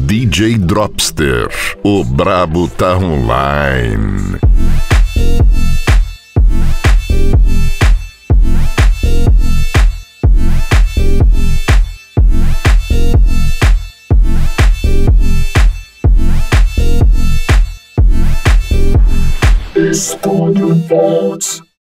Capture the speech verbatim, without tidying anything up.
D J Dropster, o brabo tá online. Estúdio Volts.